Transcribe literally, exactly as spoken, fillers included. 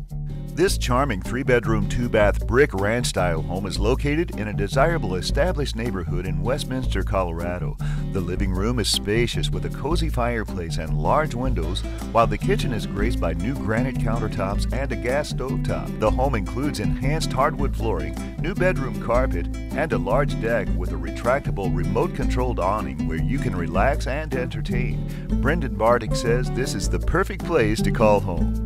This charming three-bedroom, two-bath brick ranch-style home is located in a desirable established neighborhood in Westminster, Colorado. The living room is spacious with a cozy fireplace and large windows, while the kitchen is graced by new granite countertops and a gas stovetop. The home includes enhanced hardwood flooring, new bedroom carpet, and a large deck with a retractable remote-controlled awning where you can relax and entertain. Brendan Bartik says this is the perfect place to call home.